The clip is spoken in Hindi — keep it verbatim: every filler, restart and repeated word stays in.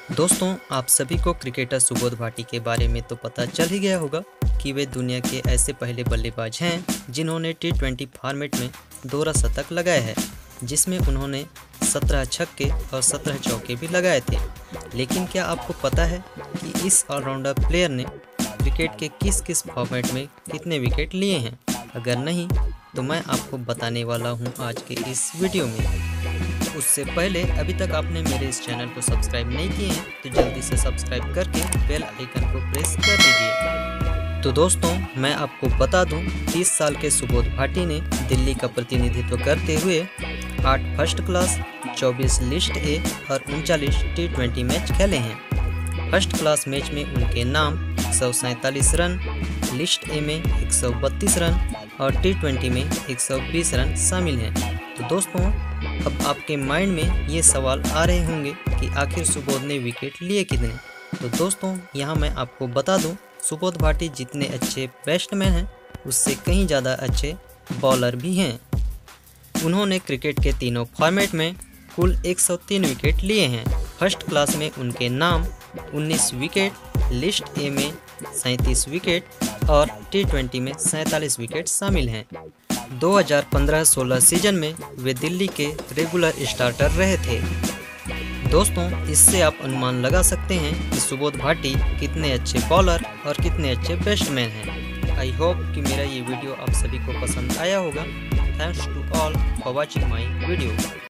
दोस्तों, आप सभी को क्रिकेटर सुबोध भाटी के बारे में तो पता चल ही गया होगा कि वे दुनिया के ऐसे पहले बल्लेबाज हैं जिन्होंने टी ट्वेंटी फॉर्मेट में दोहरा शतक लगाए हैं, जिसमें उन्होंने सत्रह छक्के और सत्रह चौके भी लगाए थे। लेकिन क्या आपको पता है कि इस ऑलराउंडर प्लेयर ने क्रिकेट के किस किस फॉर्मेट में कितने विकेट लिए हैं? अगर नहीं तो मैं आपको बताने वाला हूं आज के इस वीडियो में। उससे पहले अभी तक आपने मेरे इस चैनल को सब्सक्राइब नहीं किए हैं तो जल्दी से सब्सक्राइब करके बेल आइकन को प्रेस कर दीजिए। तो दोस्तों, मैं आपको बता दूं, तीस साल के सुबोध भाटी ने दिल्ली का प्रतिनिधित्व करते हुए आठ फर्स्ट क्लास, चौबीस लिस्ट ए और उनचालीस टी ट्वेंटी मैच खेले हैं। फर्स्ट क्लास मैच में उनके नाम एक सौ सैंतालीस रन, लिस्ट ए में एक सौ बत्तीस रन और टी ट्वेंटी में एक सौ बीस रन शामिल हैं। तो दोस्तों, अब आपके माइंड में ये सवाल आ रहे होंगे कि आखिर सुबोध ने विकेट लिए कितने। तो दोस्तों, यहाँ मैं आपको बता दूं, सुबोध भाटी जितने अच्छे बैट्समैन हैं उससे कहीं ज़्यादा अच्छे बॉलर भी हैं। उन्होंने क्रिकेट के तीनों फॉर्मेट में कुल एक सौ तीन विकेट लिए हैं। फर्स्ट क्लास में उनके नाम उन्नीस विकेट, लिस्ट ए में सैंतीस विकेट और टी ट्वेंटी में सैंतालीस विकेट शामिल हैं। दो हज़ार पंद्रह सोलह सीजन में वे दिल्ली के रेगुलर स्टार्टर रहे थे। दोस्तों, इससे आप अनुमान लगा सकते हैं कि सुबोध भाटी कितने अच्छे बॉलर और कितने अच्छे बैट्समैन हैं। आई होप कि मेरा ये वीडियो आप सभी को पसंद आया होगा। Thanks to all for watching my video.